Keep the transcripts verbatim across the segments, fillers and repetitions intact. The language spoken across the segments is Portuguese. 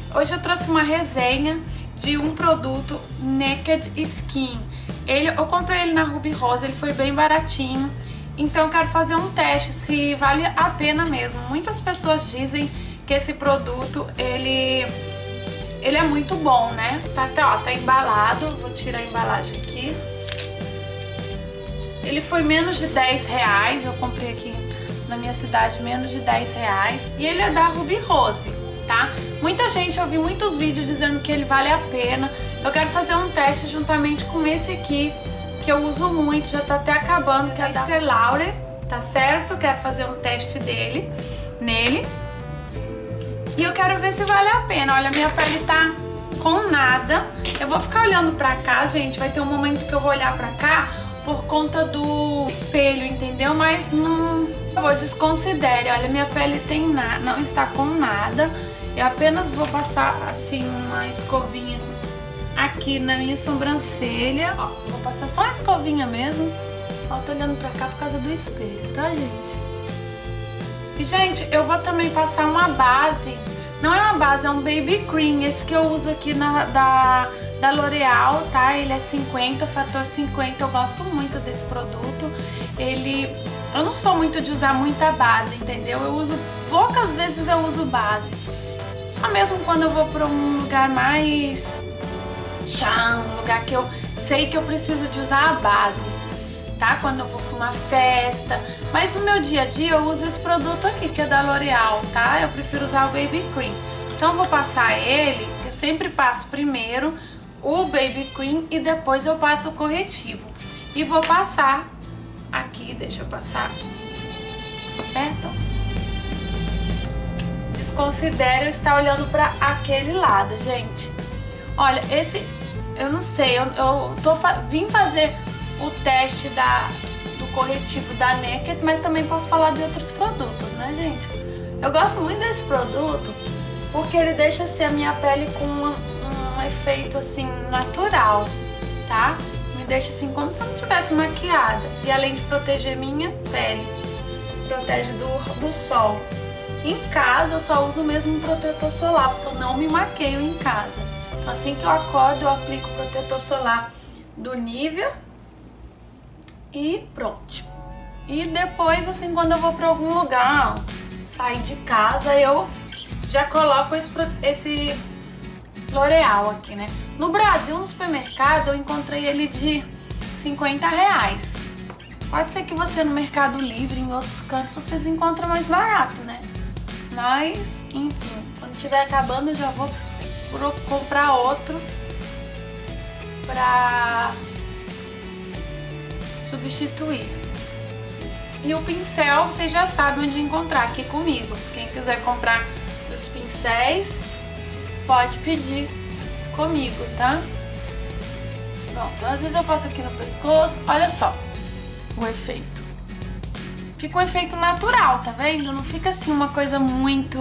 Hoje eu trouxe uma resenha de um produto Naked Skin. Ele, eu comprei ele na Ruby Rose, ele foi bem baratinho. Então eu quero fazer um teste se vale a pena mesmo. Muitas pessoas dizem que esse produto, ele, ele é muito bom, né? Tá até, ó, tá embalado. Vou tirar a embalagem aqui. Ele foi menos de dez reais, eu comprei aqui na minha cidade, menos de dez reais. E ele é da Ruby Rose, tá? Muita gente, eu vi muitos vídeos dizendo que ele vale a pena. Eu quero fazer um teste juntamente com esse aqui, que eu uso muito, já tá até acabando, que é da Estée Lauder, tá certo? Quero fazer um teste dele, nele. E eu quero ver se vale a pena. Olha, minha pele tá com nada. Eu vou ficar olhando pra cá, gente. Vai ter um momento que eu vou olhar pra cá por conta do espelho, entendeu? Mas não... Eu vou desconsidere. Olha, minha pele tem na... não está com nada. Eu apenas vou passar, assim, uma escovinha aqui na minha sobrancelha. Ó, vou passar só uma escovinha mesmo. Ó, tô olhando pra cá por causa do espelho, tá, gente? E, gente, eu vou também passar uma base. Não é uma base, é um baby cream. Esse que eu uso aqui na, da, da L'Oreal, tá? Ele é cinquenta, fator cinquenta. Eu gosto muito desse produto. Ele... Eu não sou muito de usar muita base, entendeu? Eu uso... Poucas vezes eu uso base. Só mesmo quando eu vou pra um lugar mais... tchan, um lugar que eu sei que eu preciso de usar a base, tá? Quando eu vou pra uma festa. Mas no meu dia a dia eu uso esse produto aqui, que é da L'Oreal, tá? Eu prefiro usar o Baby Cream. Então eu vou passar ele, que eu sempre passo primeiro o Baby Cream e depois eu passo o corretivo. E vou passar aqui, deixa eu passar, certo? Desconsidero estar olhando pra aquele lado, gente. Olha, esse, eu não sei, eu, eu tô, vim fazer o teste da, do corretivo da Naked, mas também posso falar de outros produtos, né, gente? Eu gosto muito desse produto porque ele deixa assim, a minha pele com um, um efeito assim natural, tá? Me deixa assim como se eu não tivesse maquiada. E além de proteger minha pele, protege do, do sol. Em casa eu só uso mesmo um protetor solar, porque eu não me maqueio em casa. Então assim que eu acordo eu aplico o protetor solar do Nivea e pronto. E depois, assim, quando eu vou pra algum lugar, sair de casa, eu já coloco esse, esse L'Oreal aqui, né? No Brasil, no supermercado, eu encontrei ele de cinquenta reais. Pode ser que você no Mercado Livre, em outros cantos, vocês encontram mais barato, né? Mas, enfim, quando estiver acabando, eu já vou comprar outro pra substituir. E o pincel, vocês já sabem onde encontrar, aqui comigo. Quem quiser comprar os pincéis, pode pedir comigo, tá? Bom, então às vezes eu passo aqui no pescoço. Olha só o efeito. Fica um efeito natural, tá vendo? Não fica assim uma coisa muito...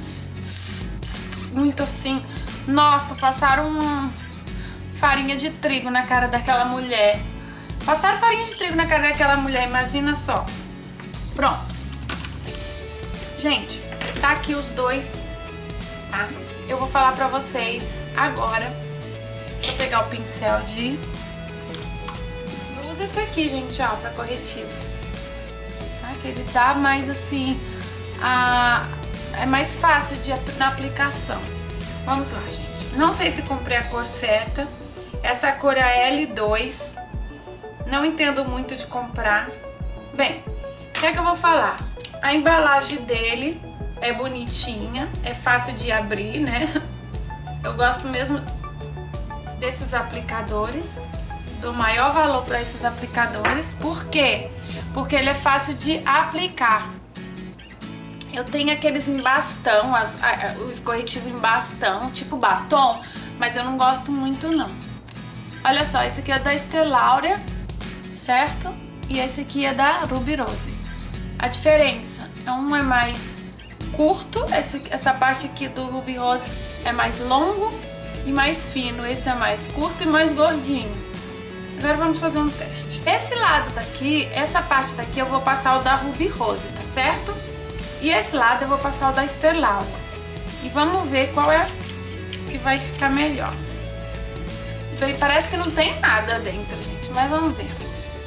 Muito assim... Nossa, passaram um... farinha de trigo na cara daquela mulher. Passaram farinha de trigo na cara daquela mulher, imagina só. Pronto. Gente, tá aqui os dois, tá? Eu vou falar pra vocês agora. Deixa eu pegar o pincel de... Eu uso esse aqui, gente, ó, pra corretivo. Tá? Que ele dá mais assim... A... É mais fácil de, na aplicação. Vamos lá, gente. Não sei se comprei a cor certa. Essa cor é a L dois. Não entendo muito de comprar. Bem, o que é que eu vou falar? A embalagem dele é bonitinha, é fácil de abrir, né? Eu gosto mesmo desses aplicadores. Dou maior valor para esses aplicadores. Por quê? Porque ele é fácil de aplicar. Eu tenho aqueles em bastão, as, a, o corretivo em bastão, tipo batom, mas eu não gosto muito não. Olha só, esse aqui é da Estée Lauder, certo? E esse aqui é da Ruby Rose. A diferença é um é mais curto, esse, essa parte aqui do Ruby Rose é mais longo e mais fino. Esse é mais curto e mais gordinho. Agora vamos fazer um teste. Esse lado daqui, essa parte daqui eu vou passar o da Ruby Rose, tá certo? E esse lado eu vou passar o da Estée Lauder. E vamos ver qual é que vai ficar melhor. Então, parece que não tem nada dentro, gente, mas vamos ver.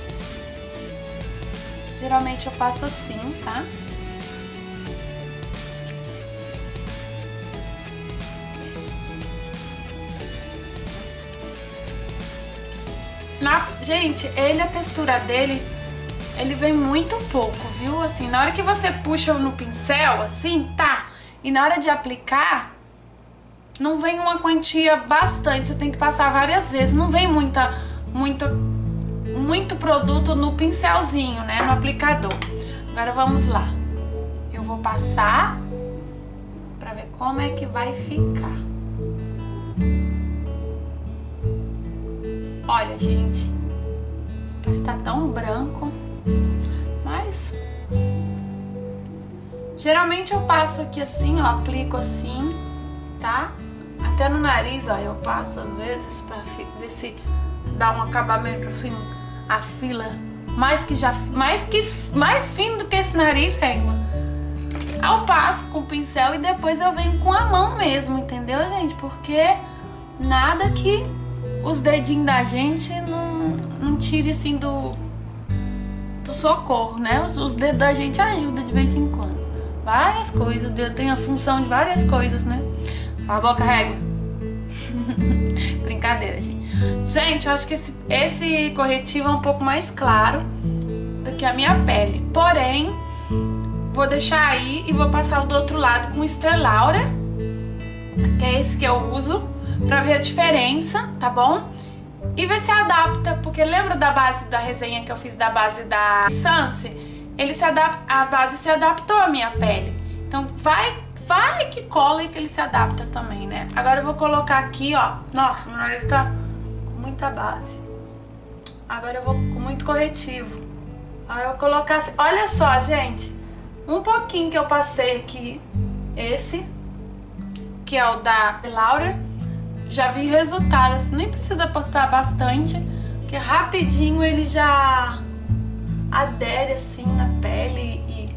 Geralmente eu passo assim, tá? Na, gente, ele, a textura dele, ele vem muito pouco, viu? Assim, na hora que você puxa no pincel, assim, tá. E na hora de aplicar, não vem uma quantia bastante, você tem que passar várias vezes. Não vem muita, muita, muito produto no pincelzinho, né? No aplicador. Agora vamos lá. Eu vou passar pra ver como é que vai ficar. Olha, gente, está tão branco, mas geralmente eu passo aqui assim, ó, aplico assim, tá? Até no nariz, ó, eu passo às vezes pra ver se dá um acabamento assim, a fila mais que já, mais que mais fino do que esse nariz, régua. Eu passo com o pincel e depois eu venho com a mão mesmo, entendeu, gente? Porque nada que os dedinhos da gente não, não tire assim do, do socorro, né? Os, os dedos da gente ajudam de vez em quando. Várias coisas, o dedo tem a função de várias coisas, né? A boca régua. Brincadeira, gente. Gente, eu acho que esse, esse corretivo é um pouco mais claro do que a minha pele. Porém, vou deixar aí e vou passar o do outro lado com o Estée Lauder, que é esse que eu uso, pra ver a diferença, tá bom? E ver se adapta, porque lembra da base da resenha que eu fiz da base da Essence? Ele se adapta, a base se adaptou à minha pele. Então vai, vai que cola e que ele se adapta também, né? Agora eu vou colocar aqui, ó. Nossa, meu nariz tá com muita base. Agora eu vou com muito corretivo. Agora eu vou colocar assim. Olha só, gente. Um pouquinho que eu passei aqui, esse, que é o da Lauder. Já vi resultado, assim, nem precisa passar bastante, porque rapidinho ele já adere assim na pele e,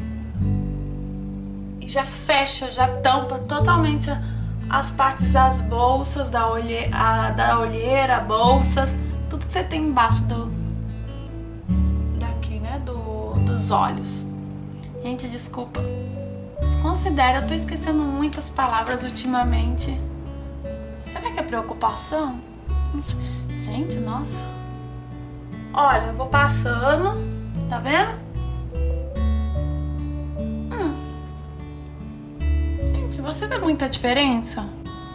e já fecha, já tampa totalmente as partes das bolsas, da, olhe, a, da olheira, bolsas, tudo que você tem embaixo do daqui, né, do, dos olhos. Gente, desculpa, considera, eu tô esquecendo muitas palavras ultimamente. Será que é preocupação? Gente, nossa. Olha, eu vou passando. Tá vendo? Hum. Gente, você vê muita diferença?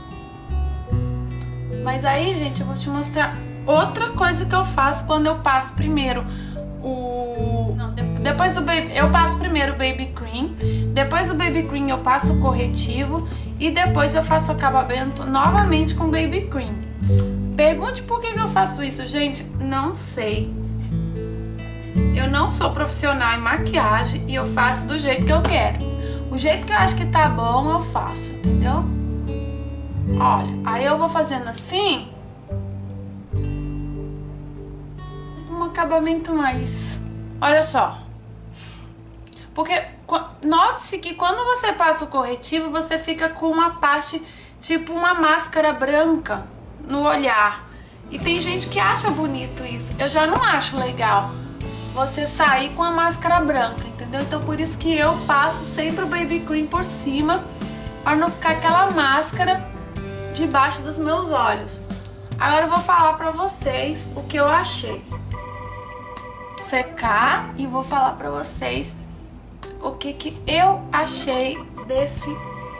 Mas aí, gente, eu vou te mostrar outra coisa que eu faço quando eu passo primeiro o... Não, depois do baby... Eu passo primeiro o Baby Cream. Depois do Baby Cream eu passo o corretivo. E depois eu faço o acabamento novamente com Baby Cream. Pergunte por que eu faço isso, gente. Não sei. Eu não sou profissional em maquiagem e eu faço do jeito que eu quero. O jeito que eu acho que tá bom, eu faço, entendeu? Olha, aí eu vou fazendo assim. Um acabamento mais... Olha só. Porque... Note-se que quando você passa o corretivo, você fica com uma parte, tipo uma máscara branca no olhar. E tem gente que acha bonito isso. Eu já não acho legal você sair com a máscara branca, entendeu? Então por isso que eu passo sempre o Baby Cream por cima, para não ficar aquela máscara debaixo dos meus olhos. Agora eu vou falar pra vocês o que eu achei. Secar e vou falar pra vocês o que que eu achei desse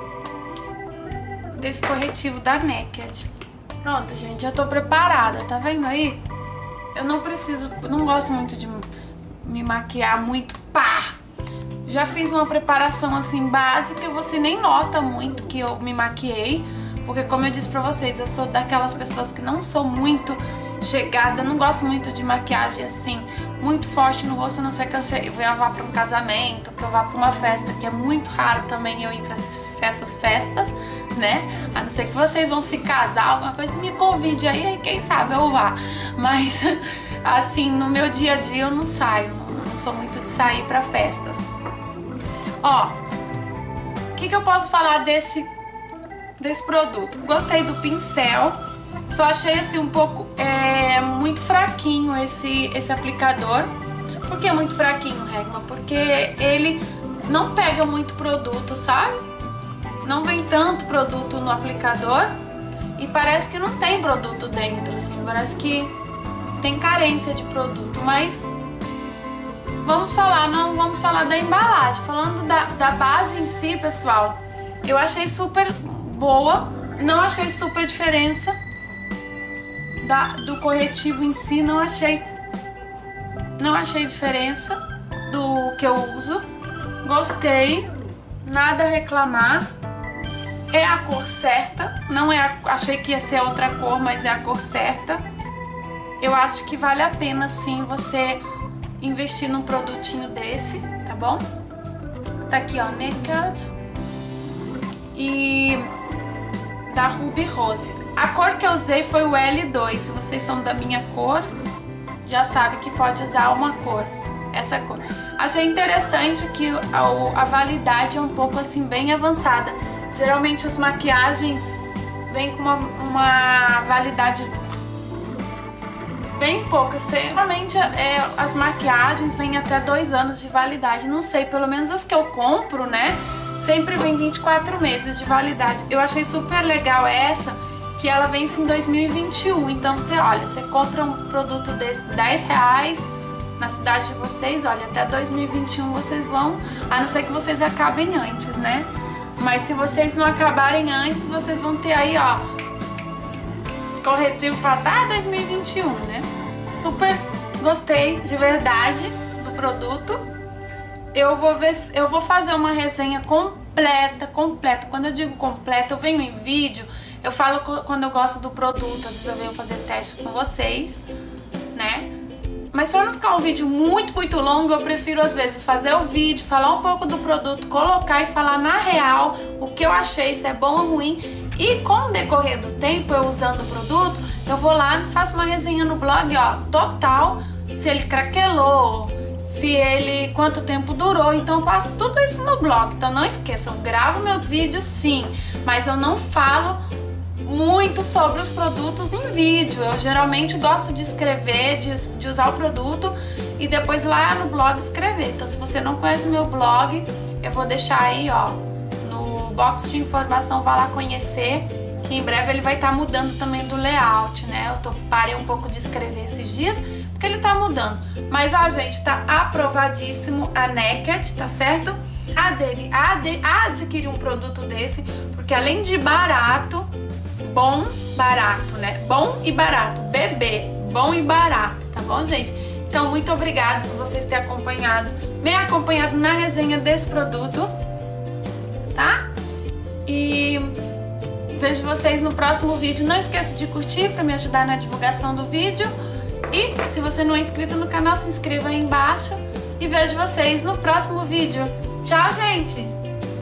desse corretivo da Naked. Pronto, gente, já tô preparada, tá vendo aí? Eu não preciso, não gosto muito de me maquiar muito, pá! Já fiz uma preparação assim básica e você nem nota muito que eu me maquiei, porque como eu disse pra vocês, eu sou daquelas pessoas que não sou muito chegada, não gosto muito de maquiagem assim, muito forte no rosto, a não ser que eu vá pra um casamento, que eu vá pra uma festa, que é muito raro também eu ir pra essas festas, né? A não ser que vocês vão se casar, alguma coisa, me convide aí, aí quem sabe eu vá. Mas, assim, no meu dia a dia eu não saio, não sou muito de sair pra festas. Ó, o que que eu posso falar desse desse produto. Gostei do pincel, só achei assim um pouco é, muito fraquinho esse, esse aplicador. Por que muito fraquinho, Regma? Porque ele não pega muito produto, sabe? Não vem tanto produto no aplicador e parece que não tem produto dentro, assim, parece que tem carência de produto, mas vamos falar, não vamos falar da embalagem. Falando da, da base em si, pessoal, eu achei super boa, não achei super diferença da, do corretivo em si, não achei, não achei diferença do que eu uso. Gostei, nada a reclamar. É a cor certa, não é a, achei que ia ser outra cor, mas é a cor certa. Eu acho que vale a pena sim você investir num produtinho desse, tá bom? Tá aqui, ó, Naked e da Ruby Rose. A cor que eu usei foi o L dois. Se vocês são da minha cor, já sabe que pode usar uma cor, essa cor. Achei interessante que a, a validade é um pouco assim bem avançada. Geralmente as maquiagens vêm com uma, uma validade bem pouca. Geralmente é, as maquiagens vêm até dois anos de validade. Não sei, pelo menos as que eu compro, né? Sempre vem vinte e quatro meses de validade. Eu achei super legal essa, que ela vence em dois mil e vinte e um. Então você, olha, você compra um produto desse dez reais na cidade de vocês, olha, até dois mil e vinte e um vocês vão, a não ser que vocês acabem antes, né? Mas se vocês não acabarem antes, vocês vão ter aí, ó, corretivo para até dois mil e vinte e um, né? Super gostei de verdade do produto. Eu vou ver, eu vou fazer uma resenha completa, completa. Quando eu digo completa, eu venho em vídeo, eu falo quando eu gosto do produto, às vezes eu venho fazer teste com vocês, né? Mas para não ficar um vídeo muito, muito longo, eu prefiro às vezes fazer o vídeo, falar um pouco do produto, colocar e falar na real o que eu achei, se é bom ou ruim. E com o decorrer do tempo, eu usando o produto, eu vou lá e faço uma resenha no blog, ó, total, se ele craquelou, se ele, quanto tempo durou. Então eu passo tudo isso no blog. Então não esqueçam, eu gravo meus vídeos sim, mas eu não falo muito sobre os produtos em vídeo. Eu geralmente gosto de escrever, de, de usar o produto e depois lá no blog escrever. Então se você não conhece meu blog, eu vou deixar aí, ó, no box de informação, vá lá conhecer, que em breve ele vai estar tá mudando também do layout, né? Eu tô, parei um pouco de escrever esses dias, porque ele tá mudando. Mas ó, gente, tá aprovadíssimo a Naked, tá certo? Adere, ade, adquirir um produto desse, porque além de barato, bom, barato, né? Bom e barato, bebê, bom e barato, tá bom, gente? Então, muito obrigada por vocês terem acompanhado, me acompanhado na resenha desse produto, tá? E vejo vocês no próximo vídeo. Não esqueça de curtir para me ajudar na divulgação do vídeo. E se você não é inscrito no canal, se inscreva aí embaixo. E vejo vocês no próximo vídeo. Tchau, gente!